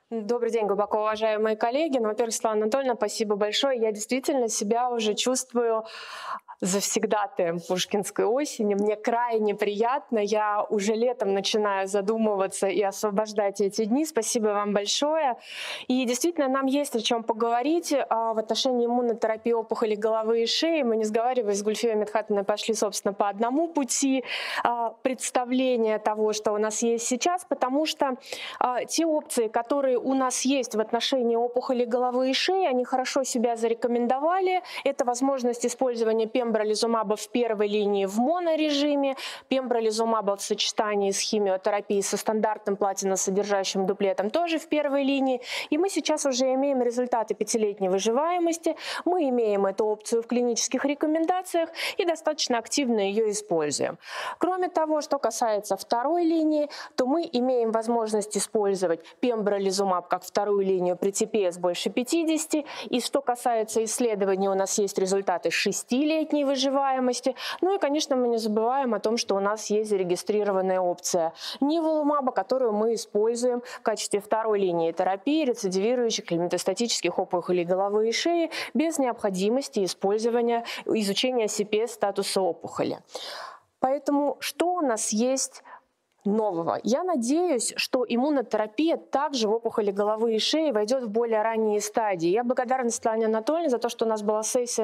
Добрый день, глубоко уважаемые коллеги. Ну, во-первых, Светлана Анатольевна, спасибо большое. Я действительно себя уже чувствую завсегдатаем пушкинской осени. Мне крайне приятно. Я уже летом начинаю задумываться и освобождать эти дни. Спасибо вам большое. И действительно, нам есть о чем поговорить в отношении иммунотерапии опухолей головы и шеи. Мы, не сговариваясь с Гульфией Мидхатовной, пошли, собственно, по одному пути представления того, что у нас есть сейчас, потому что те опции, которые у нас есть в отношении опухолей головы и шеи, они хорошо себя зарекомендовали. Это возможность использования пембролизумаба в первой линии в монорежиме, пембролизумаба в сочетании с химиотерапией со стандартным платиносодержащим дуплетом тоже в первой линии. И мы сейчас уже имеем результаты 5-летней выживаемости, мы имеем эту опцию в клинических рекомендациях и достаточно активно ее используем. Кроме того, что касается второй линии, то мы имеем возможность использовать пембролизумаб как вторую линию при ТПС больше 50. И что касается исследований, у нас есть результаты 6-летней выживаемости. Ну и, конечно, мы не забываем о том, что у нас есть зарегистрированная опция ниволумаба, которую мы используем в качестве второй линии терапии рецидивирующих или метастатических опухолей головы и шеи без необходимости использования, изучения CPS статуса опухоли. Поэтому что у нас есть нового? Я надеюсь, что иммунотерапия также в опухоли головы и шеи войдет в более ранние стадии. Я благодарна Светлане Анатольевне за то, что у нас была сессия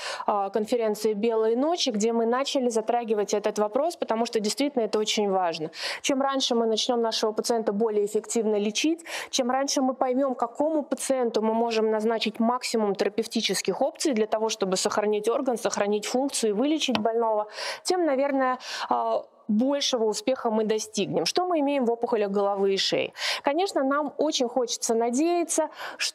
на конференции «Белые ночи», где мы начали затрагивать этот вопрос, потому что действительно это очень важно. Чем раньше мы начнем нашего пациента более эффективно лечить, чем раньше мы поймем, какому пациенту мы можем назначить максимум терапевтических опций для того, чтобы сохранить орган, сохранить функцию и вылечить больного, тем, наверное, большего успеха мы достигнем. Что мы имеем в опухолях головы и шеи? Конечно, нам очень хочется надеяться,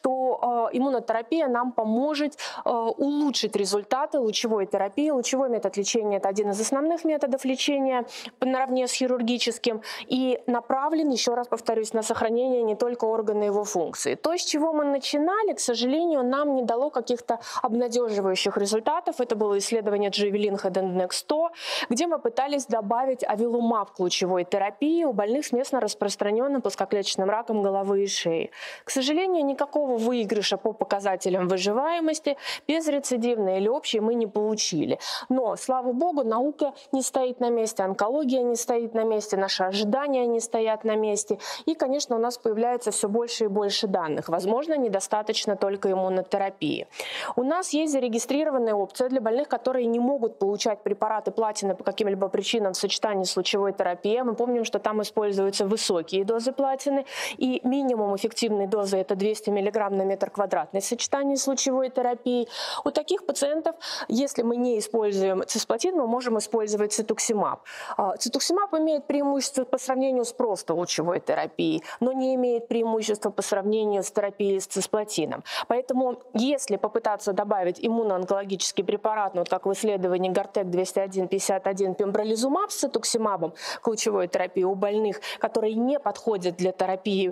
что иммунотерапия нам поможет улучшить результаты лучевой терапии. Лучевой метод лечения – это один из основных методов лечения наравне с хирургическим и направлен, еще раз повторюсь, на сохранение не только органа его функции. То, с чего мы начинали, к сожалению, нам не дало каких-то обнадеживающих результатов. Это было исследование Javelin Head and Neck 100, где мы пытались добавить авилумаб к лучевой терапии у больных с местно распространенным плоскоклеточным раком головы и шеи. К сожалению, никакого выигрыша по показателям выживаемости безрецидивной или общей мы не получили. Но, слава богу, наука не стоит на месте, онкология не стоит на месте, наши ожидания не стоят на месте. И, конечно, у нас появляется все больше и больше данных. Возможно, недостаточно только иммунотерапии. У нас есть зарегистрированная опция для больных, которые не могут получать препараты платины по каким-либо причинам в сочетании с лучевой терапией. Мы помним, что там используются высокие дозы платины, и минимум эффективной дозы – это 200 мг на метр квадратный в сочетании с лучевой терапией. У таких пациентов, если мы не используем цисплатин, мы можем использовать цитуксимаб. Цитуксимаб имеет преимущество по сравнению с просто лучевой терапией, но не имеет преимущества по сравнению с терапией с цисплатином. Поэтому, если попытаться добавить иммуноонкологический препарат, ну, вот как в исследовании Гортек 201-51 пембролизумаб с цитуксимабом к лучевой терапии у больных, которые не подходят для терапии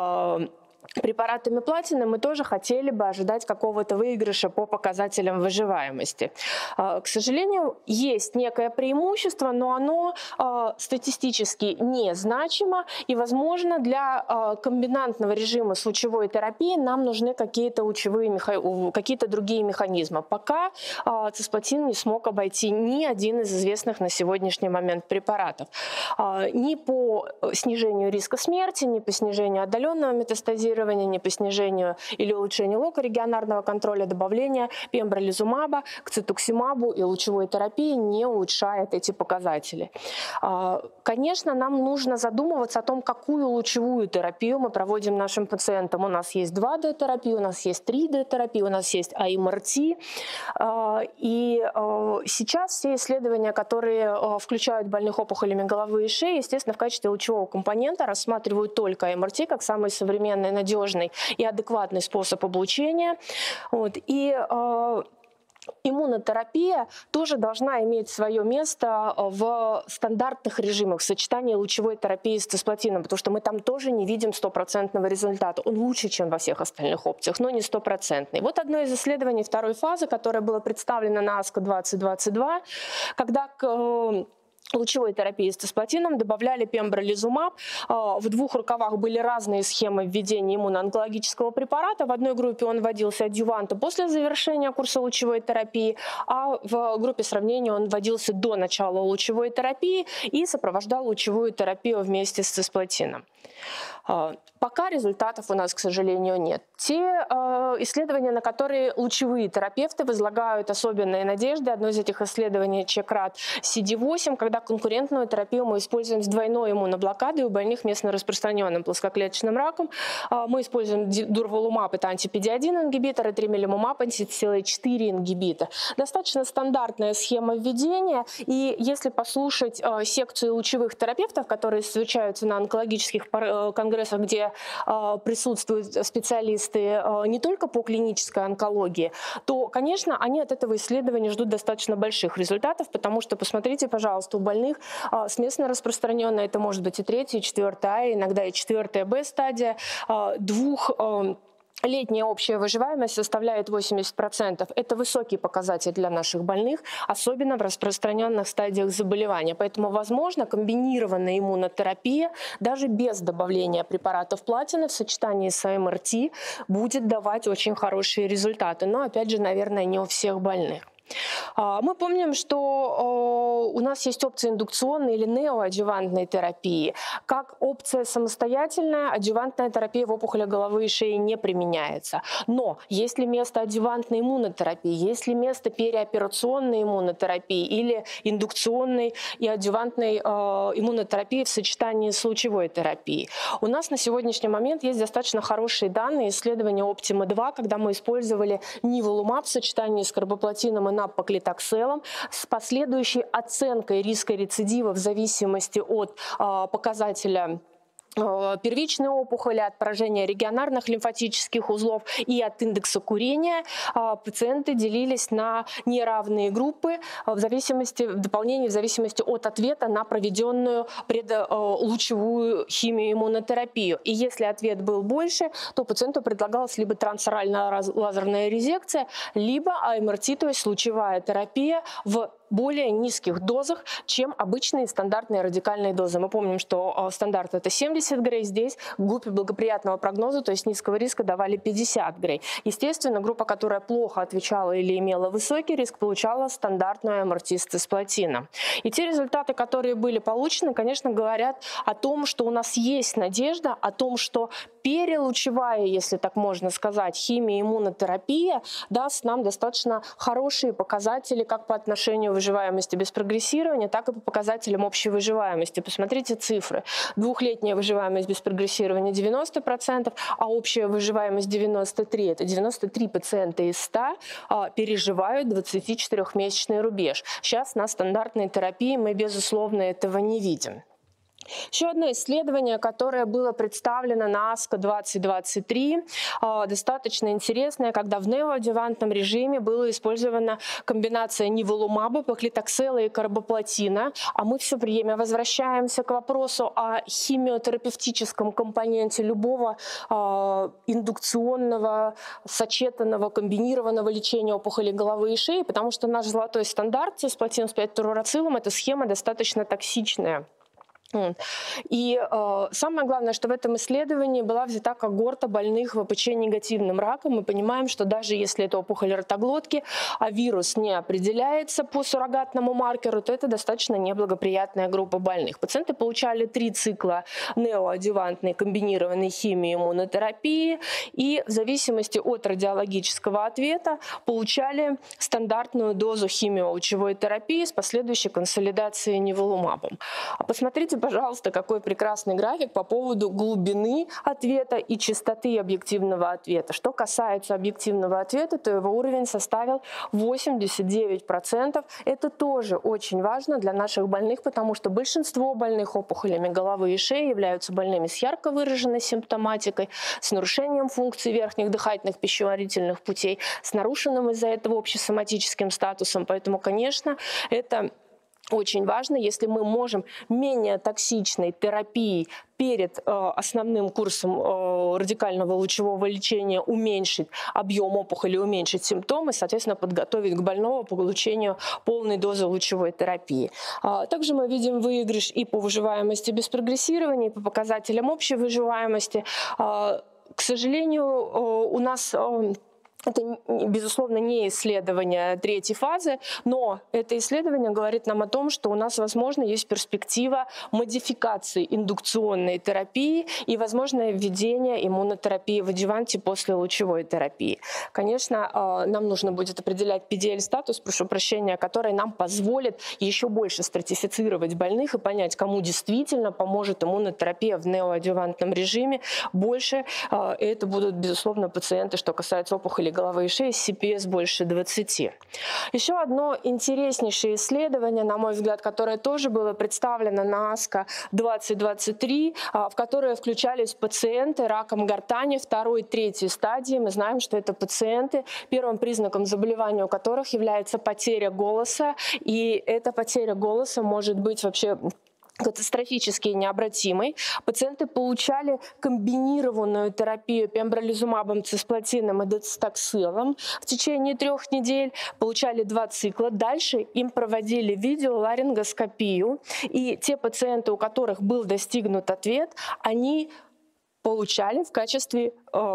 препаратами платины, мы тоже хотели бы ожидать какого-то выигрыша по показателям выживаемости. К сожалению, есть некое преимущество, но оно статистически незначимо, и, возможно, для комбинантного режима с лучевой терапией нам нужны какие-то другие механизмы. Пока цисплатин не смог обойти ни один из известных на сегодняшний момент препаратов. Ни по снижению риска смерти, ни по снижению отдаленного метастазирования, не по снижению или улучшению локорегионарного контроля, добавления пембролизумаба к цитуксимабу и лучевой терапии не улучшает эти показатели. Конечно, нам нужно задумываться о том, какую лучевую терапию мы проводим нашим пациентам. У нас есть 2D-терапия, у нас есть 3D-терапия, у нас есть АМРТ. И сейчас все исследования, которые включают больных опухолями головы и шеи, естественно, в качестве лучевого компонента рассматривают только АМРТ как самый современный, надежный и адекватный способ облучения. И иммунотерапия тоже должна иметь свое место в стандартных режимах в сочетании лучевой терапии с цисплатином, потому что мы там тоже не видим стопроцентного результата. Он лучше, чем во всех остальных опциях, но не стопроцентный. Вот одно из исследований второй фазы, которое было представлено на ASCO 2022, когда лучевой терапии с цисплатином добавляли пембролизумаб. В двух рукавах были разные схемы введения иммуноонкологического препарата. В одной группе он вводился адъювантом после завершения курса лучевой терапии, а в группе сравнения он вводился до начала лучевой терапии и сопровождал лучевую терапию вместе с цисплатином. Пока результатов у нас, к сожалению, нет. Те исследования, на которые лучевые терапевты возлагают особенные надежды, одно из этих исследований ЧЕКРАТ CD8, когда конкурентную терапию мы используем с двойной иммуноблокадой у больных местно распространенным плоскоклеточным раком. Мы используем дурвалумаб, это анти-PD-1 ингибитор, и тримелимумаб, анти-CTLA-4 ингибитор. Достаточно стандартная схема введения, и если послушать секцию лучевых терапевтов, которые встречаются на онкологических конгрессах, где присутствуют специалисты не только по клинической онкологии, то, конечно, они от этого исследования ждут достаточно больших результатов, потому что, посмотрите, пожалуйста, у больных с местно распространенной, это может быть и 3-я, и 4-я, иногда и 4-я Б стадия, летняя общая выживаемость составляет 80%. Это высокий показатель для наших больных, особенно в распространенных стадиях заболевания. Поэтому, возможно, комбинированная иммунотерапия, даже без добавления препаратов платины в сочетании с МРТ, будет давать очень хорошие результаты. Но, опять же, наверное, не у всех больных. Мы помним, что у нас есть опция индукционной или неоадъювантной терапии. Как опция самостоятельная, адъювантная терапия в опухолях головы и шеи не применяется. Но есть ли место адъювантной иммунотерапии, есть ли место переоперационной иммунотерапии или индукционной и адъювантной иммунотерапии в сочетании с лучевой терапией? У нас на сегодняшний момент есть достаточно хорошие данные исследования Optima-2, когда мы использовали ниволумаб в сочетании с карбоплатином и напоклитокселом с последующей оценкой риска рецидива в зависимости от показателя первичной опухоли, от поражения регионарных лимфатических узлов и от индекса курения. Пациенты делились на неравные группы в дополнении в зависимости от ответа на проведенную предлучевую химиоиммунотерапию. И если ответ был больше, то пациенту предлагалась либо трансоральная лазерная резекция, либо АМРТ, то есть лучевая терапия в более низких дозах, чем обычные стандартные радикальные дозы. Мы помним, что стандарт это 70 Грей, здесь в группе благоприятного прогноза, то есть низкого риска, давали 50 Грей. Естественно, группа, которая плохо отвечала или имела высокий риск, получала стандартную МРТ с цисплатином. И те результаты, которые были получены, конечно, говорят о том, что у нас есть надежда, о том, что перелучевая, если так можно сказать, химия, иммунотерапия даст нам достаточно хорошие показатели как по отношению выживаемости без прогрессирования, так и по показателям общей выживаемости. Посмотрите цифры. Двухлетняя выживаемость без прогрессирования 90%, а общая выживаемость 93%. Это 93 пациента из 100 переживают 24-месячный рубеж. Сейчас на стандартной терапии мы, безусловно, этого не видим. Еще одно исследование, которое было представлено на ASCO 2023, достаточно интересное, когда в неоадъювантном режиме была использована комбинация ниволумаба, паклитоксела и карбоплатина, а мы все время возвращаемся к вопросу о химиотерапевтическом компоненте любого индукционного, сочетанного, комбинированного лечения опухолей головы и шеи, потому что наш золотой стандарт цисплатин с 5-флуороцилом – это схема достаточно токсичная. И самое главное, что в этом исследовании была взята когорта больных ВПЧ-негативным раком. Мы понимаем, что даже если это опухоль ротоглотки, а вирус не определяется по суррогатному маркеру, то это достаточно неблагоприятная группа больных. Пациенты получали 3 цикла неоадъювантной комбинированной химии и иммунотерапии и в зависимости от радиологического ответа получали стандартную дозу химиолучевой терапии с последующей консолидацией ниволумабом. Посмотрите, пожалуйста, какой прекрасный график по поводу глубины ответа и частоты объективного ответа. Что касается объективного ответа, то его уровень составил 89%. Это тоже очень важно для наших больных, потому что большинство больных опухолями головы и шеи являются больными с ярко выраженной симптоматикой, с нарушением функций верхних дыхательных пищеварительных путей, с нарушенным из-за этого общесоматическим статусом. Поэтому, конечно, это очень важно, если мы можем менее токсичной терапией перед основным курсом радикального лучевого лечения уменьшить объем опухоли, уменьшить симптомы, соответственно, подготовить к больному по получению полной дозы лучевой терапии. Также мы видим выигрыш и по выживаемости без прогрессирования, и по показателям общей выживаемости. К сожалению, у нас... Это, безусловно, не исследование третьей фазы, но это исследование говорит нам о том, что у нас, возможно, есть перспектива модификации индукционной терапии и возможное введение иммунотерапии в адъюванте после лучевой терапии. Конечно, нам нужно будет определять PDL-статус, прошу прощения, который нам позволит еще больше стратифицировать больных и понять, кому действительно поможет иммунотерапия в неоадъювантном режиме. Больше это будут, безусловно, пациенты, что касается опухолей головы и шеи, с CPS больше 20. Еще одно интереснейшее исследование, на мой взгляд, которое тоже было представлено на ASCO 2023, в которое включались пациенты раком гортани второй, третьей стадии. Мы знаем, что это пациенты, первым признаком заболевания у которых является потеря голоса, и эта потеря голоса может быть вообще катастрофически необратимой. Пациенты получали комбинированную терапию пембролизумабом, цисплатином и доцитоксилом в течение 3 недель, получали 2 цикла. Дальше им проводили видеоларингоскопию, и те пациенты, у которых был достигнут ответ, они получали в качестве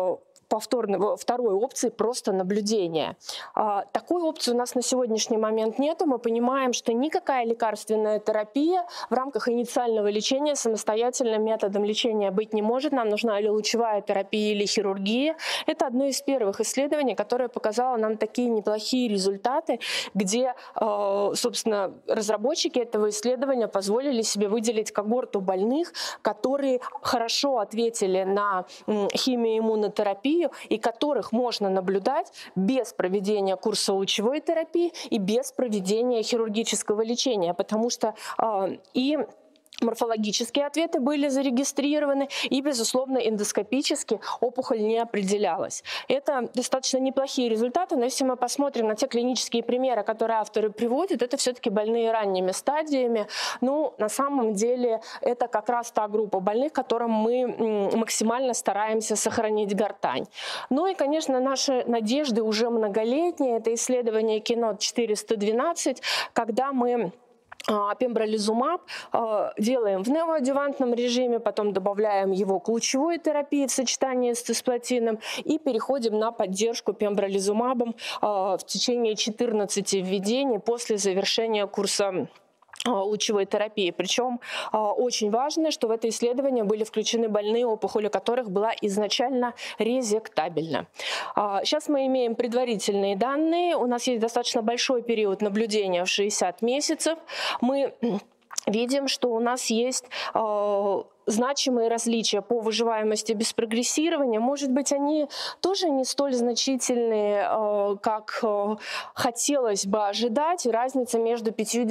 второй опции просто наблюдение. Такой опции у нас на сегодняшний момент нет. Мы понимаем, что никакая лекарственная терапия в рамках инициального лечения самостоятельным методом лечения быть не может. Нам нужна или лучевая терапия, или хирургия. Это одно из первых исследований, которое показало нам такие неплохие результаты, где, собственно, разработчики этого исследования позволили себе выделить когорту больных, которые хорошо ответили на химиоиммунотерапию, и которых можно наблюдать без проведения курса лучевой терапии и без проведения хирургического лечения, потому что и морфологические ответы были зарегистрированы, и, безусловно, эндоскопически опухоль не определялась. Это достаточно неплохие результаты, но если мы посмотрим на те клинические примеры, которые авторы приводят, это все-таки больные ранними стадиями. Ну, на самом деле, это как раз та группа больных, которым мы максимально стараемся сохранить гортань. Ну и, конечно, наши надежды уже многолетние. Это исследование KEYNOTE 412, когда мы пембролизумаб делаем в неоадъювантном режиме, потом добавляем его к лучевой терапии в сочетании с цисплатином и переходим на поддержку пембролизумабом в течение 14 введений после завершения курса лучевой терапии. Причем очень важно, что в это исследование были включены больные, опухоль у которых была изначально резектабельна. Сейчас мы имеем предварительные данные. У нас есть достаточно большой период наблюдения в 60 месяцев. Мы видим, что у нас есть значимые различия по выживаемости без прогрессирования. Может быть, они тоже не столь значительные, как хотелось бы ожидать. И разница между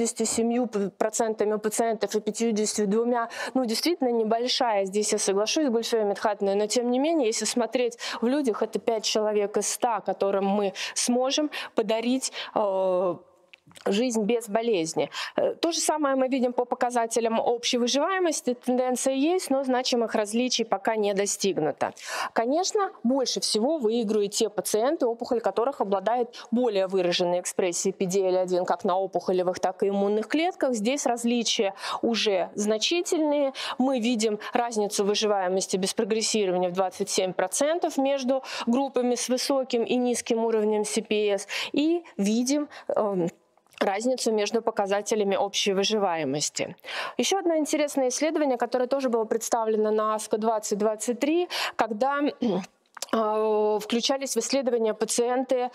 57% пациентов и 52%, ну, действительно небольшая. Здесь я соглашусь с Гульфией Мидхатовной, но тем не менее, если смотреть в людях, это 5 человек из 100, которым мы сможем подарить жизнь без болезни. То же самое мы видим по показателям общей выживаемости. Тенденция есть, но значимых различий пока не достигнуто. Конечно, больше всего выигрывают те пациенты, опухоль которых обладает более выраженной экспрессией PDL-1 как на опухолевых, так и иммунных клетках. Здесь различия уже значительные. Мы видим разницу выживаемости без прогрессирования в 27% между группами с высоким и низким уровнем CPS. И видим разницу между показателями общей выживаемости. Еще одно интересное исследование, которое тоже было представлено на ASCO 2023, когда включались в исследования пациенты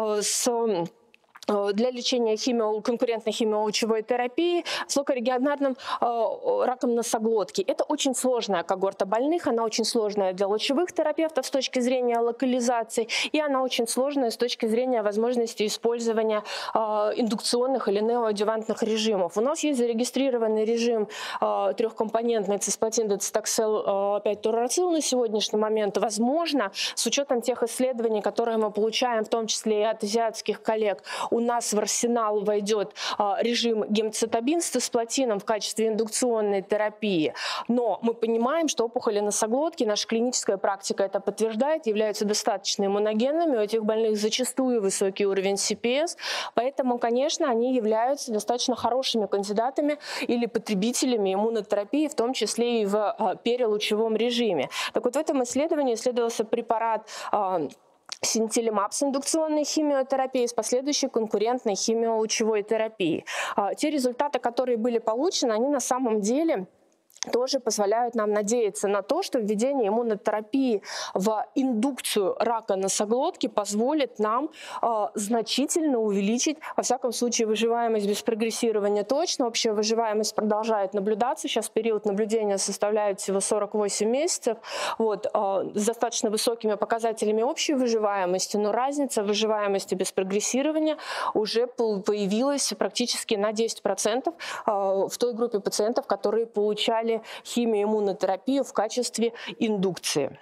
для лечения конкурентной химиолучевой терапии с локорегионарным раком носоглотки. Это очень сложная когорта больных, она очень сложная для лучевых терапевтов с точки зрения локализации, и она очень сложная с точки зрения возможности использования индукционных или неоадъювантных режимов. У нас есть зарегистрированный режим трехкомпонентный цисплатин, доцитоксел, 5-турацил на сегодняшний момент. Возможно, с учетом тех исследований, которые мы получаем, в том числе и от азиатских коллег, у у нас в арсенал войдет режим гемцитабин с цисплатином в качестве индукционной терапии. Но мы понимаем, что опухоли носоглотки, наша клиническая практика это подтверждает, являются достаточно иммуногенными. У этих больных зачастую высокий уровень CPS, поэтому, конечно, они являются достаточно хорошими кандидатами или потребителями иммунотерапии, в том числе и в перелучевом режиме. Так вот, в этом исследовании исследовался препарат синтилимаб с индукционной химиотерапией с последующей конкурентной химиолучевой терапией. Те результаты, которые были получены, они на самом деле тоже позволяют нам надеяться на то, что введение иммунотерапии в индукцию рака носоглотки позволит нам значительно увеличить, во всяком случае, выживаемость без прогрессирования точно. Общая выживаемость продолжает наблюдаться. Сейчас период наблюдения составляет всего 48 месяцев. С достаточно высокими показателями общей выживаемости, но разница в выживаемости без прогрессирования уже появилась практически на 10% в той группе пациентов, которые получали химиоиммунотерапию в качестве индукции.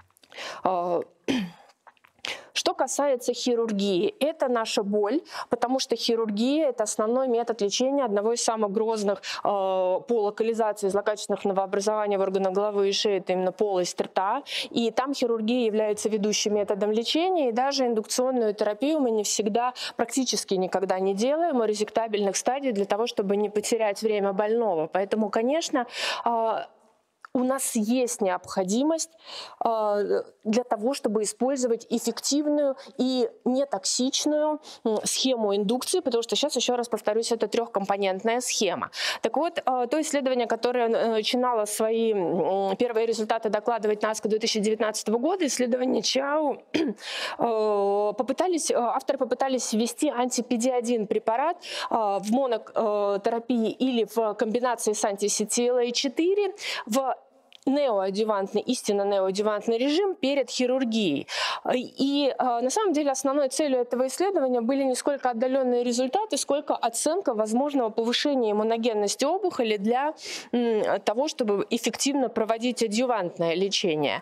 Что касается хирургии, это наша боль, потому что хирургия – это основной метод лечения одного из самых грозных по локализации злокачественных новообразований в органах головы и шеи, это именно полость рта. И там хирургия является ведущим методом лечения, и даже индукционную терапию мы не всегда, практически никогда не делаем у резектабельных стадий для того, чтобы не потерять время больного. Поэтому, конечно, у нас есть необходимость для того, чтобы использовать эффективную и нетоксичную схему индукции, потому что сейчас, еще раз повторюсь, это трехкомпонентная схема. Так вот, то исследование, которое начинало свои первые результаты докладывать НАСКО 2019 года, исследование Чау, авторы попытались ввести анти-PD-1 препарат в монотерапии или в комбинации с анти-CTLA-4 в неоадъювантный, истинно неоадъювантный режим перед хирургией. И на самом деле основной целью этого исследования были не сколько отдаленные результаты, сколько оценка возможного повышения иммуногенности опухоли для того, чтобы эффективно проводить адъювантное лечение.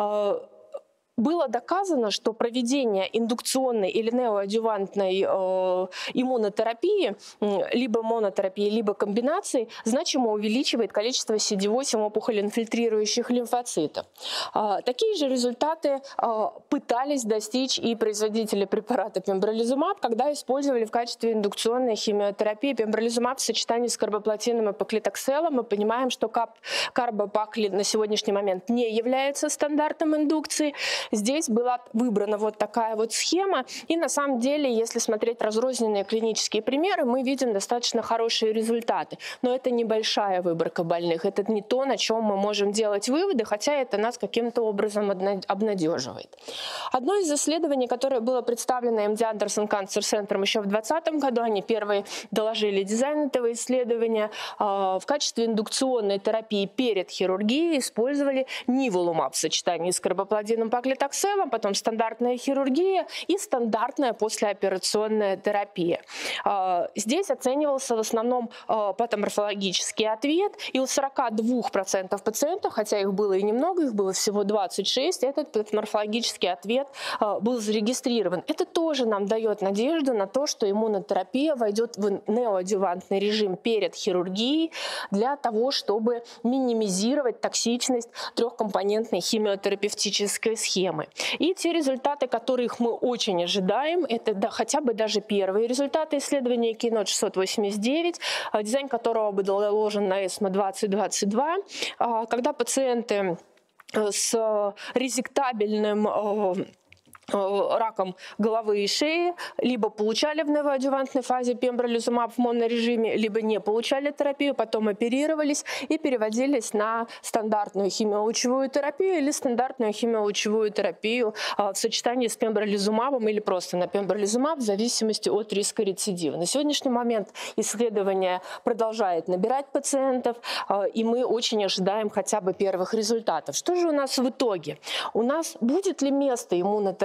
Было доказано, что проведение индукционной или неоадъювантной иммунотерапии, либо монотерапии, либо комбинации, значимо увеличивает количество CD8 опухолеинфильтрирующих лимфоцитов. Такие же результаты пытались достичь и производители препарата пембролизумаб, когда использовали в качестве индукционной химиотерапии пембролизумаб в сочетании с карбоплатином и паклитокселом. Мы понимаем, что карбопакли на сегодняшний момент не является стандартом индукции. Здесь была выбрана вот такая вот схема, и на самом деле, если смотреть разрозненные клинические примеры, мы видим достаточно хорошие результаты. Но это небольшая выборка больных, это не то, на чем мы можем делать выводы, хотя это нас каким-то образом обнадеживает. Одно из исследований, которое было представлено MD Anderson Cancer Center еще в 2020 году, они первые доложили дизайн этого исследования, в качестве индукционной терапии перед хирургией использовали ниволумаб в сочетании с карбоплатином паклитокселом, потом стандартная хирургия и стандартная послеоперационная терапия. Здесь оценивался в основном патоморфологический ответ, и у 42% пациентов, хотя их было и немного, их было всего 26, этот патоморфологический ответ был зарегистрирован. Это тоже нам дает надежду на то, что иммунотерапия войдет в неоадъювантный режим перед хирургией для того, чтобы минимизировать токсичность трехкомпонентной химиотерапевтической схемы. И те результаты, которых мы очень ожидаем, это хотя бы даже первые результаты исследования Keynote 689, дизайн которого был доложен на ESMO 2022, когда пациенты с резектабельным раком головы и шеи либо получали в неоадъювантной фазе пембролизумаб в монорежиме, либо не получали терапию, потом оперировались и переводились на стандартную химиолучевую терапию или стандартную химиолучевую терапию в сочетании с пембролизумабом или просто на пембролизумаб в зависимости от риска рецидива. На сегодняшний момент исследование продолжает набирать пациентов, и мы очень ожидаем хотя бы первых результатов. Что же у нас в итоге? У нас будет ли место иммунотерапии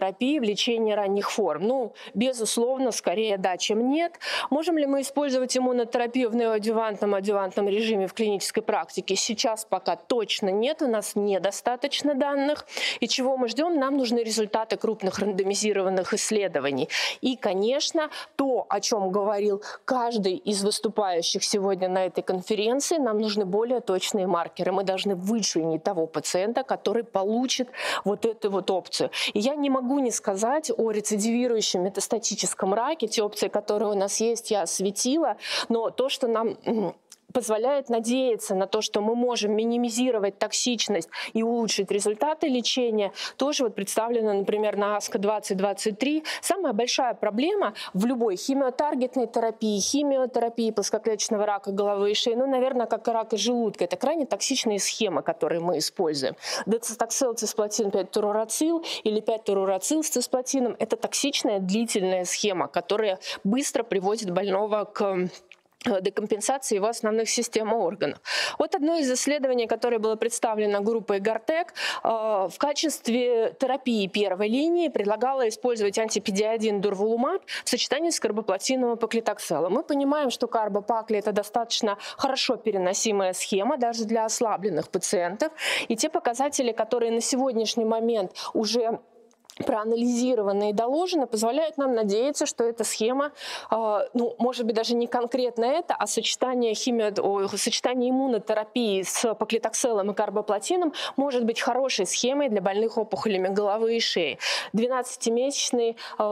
иммунотерапии в лечении ранних форм? Ну, безусловно, скорее да, чем нет. Можем ли мы использовать иммунотерапию в неоадъювантном, адъювантном режиме в клинической практике? Сейчас пока точно нет, у нас недостаточно данных. И чего мы ждем? Нам нужны результаты крупных рандомизированных исследований. И, конечно, то, о чем говорил каждый из выступающих сегодня на этой конференции, нам нужны более точные маркеры. Мы должны вычленить того пациента, который получит вот эту вот опцию. И я не могу не сказать о рецидивирующем метастатическом раке. Те опции, которые у нас есть, я осветила, но то, что нам позволяет надеяться на то, что мы можем минимизировать токсичность и улучшить результаты лечения, тоже вот представлено, например, на ASCO 2023. Самая большая проблема в любой химиотаргетной терапии, химиотерапии плоскоклеточного рака головы и шеи, ну, наверное, как и рака желудка, это крайне токсичные схемы, которые мы используем. Доцитоксел, цисплатин, 5-турурацил или 5-турурацил с цисплатином – это токсичная длительная схема, которая быстро приводит больного к декомпенсации его основных систем и органов. Вот одно из исследований, которое было представлено группой Гортек, в качестве терапии первой линии предлагало использовать антипедиадин дурвалумаб в сочетании с карбоплатином и паклитокселом. Мы понимаем, что карбопакли – это достаточно хорошо переносимая схема даже для ослабленных пациентов. И те показатели, которые на сегодняшний момент уже проанализированы и доложены, позволяют нам надеяться, что эта схема, ну, может быть, даже не конкретно это, а сочетание иммунотерапии с паклитокселом и карбоплатином может быть хорошей схемой для больных опухолями головы и шеи. 12-месячный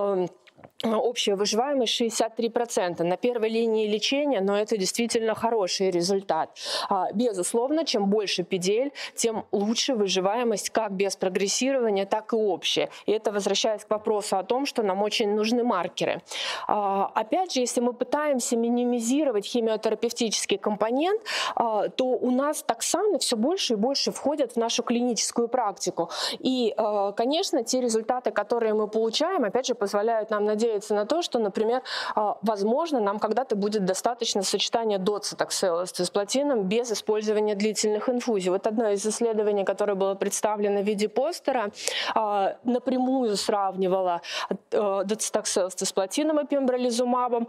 общая выживаемость 63% на первой линии лечения, но это действительно хороший результат. Безусловно, чем больше педель, тем лучше выживаемость как без прогрессирования, так и общая. И это возвращаясь к вопросу о том, что нам очень нужны маркеры. Опять же, если мы пытаемся минимизировать химиотерапевтический компонент, то у нас токсаны все больше и больше входят в нашу клиническую практику. И, конечно, те результаты, которые мы получаем, опять же, позволяют нам надеяться на то, что, например, возможно, нам когда-то будет достаточно сочетания доцитоксела с цисплатином без использования длительных инфузий. Вот одно из исследований, которое было представлено в виде постера, напрямую сравнивало доцитоксел с цисплатином и пембролизумабом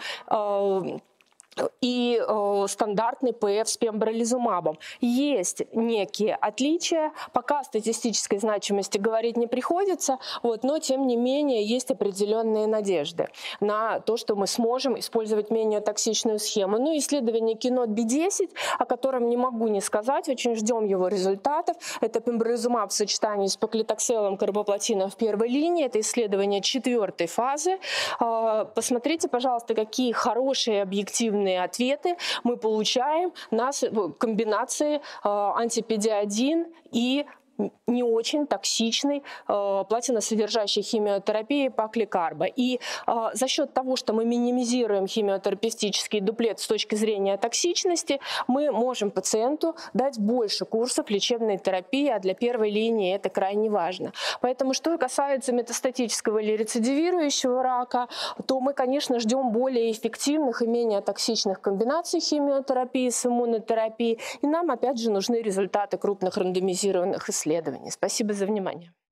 и стандартный ПФ с пембролизумабом. Есть некие отличия, пока статистической значимости говорить не приходится, вот, но тем не менее есть определенные надежды на то, что мы сможем использовать менее токсичную схему. Ну, исследование KEYNOTE B10, о котором не могу не сказать, очень ждем его результатов. Это пембролизумаб в сочетании с паклитокселом, карбоплатином в первой линии. Это исследование 4-й фазы. Посмотрите, пожалуйста, какие хорошие объективные ответы мы получаем на комбинации антипедиадин и не очень токсичной платиносодержащей химиотерапии пакликарба. И за счет того, что мы минимизируем химиотерапевтический дуплет с точки зрения токсичности, мы можем пациенту дать больше курсов лечебной терапии, а для первой линии это крайне важно. Поэтому, что касается метастатического или рецидивирующего рака, то мы, конечно, ждем более эффективных и менее токсичных комбинаций химиотерапии с иммунотерапией. И нам, опять же, нужны результаты крупных рандомизированных исследований. Спасибо за внимание.